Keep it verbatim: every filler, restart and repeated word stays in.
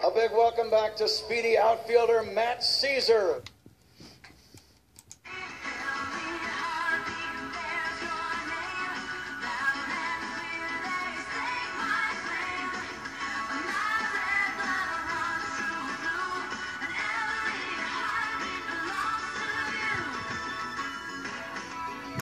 A big welcome back to speedy outfielder Matt Caesar.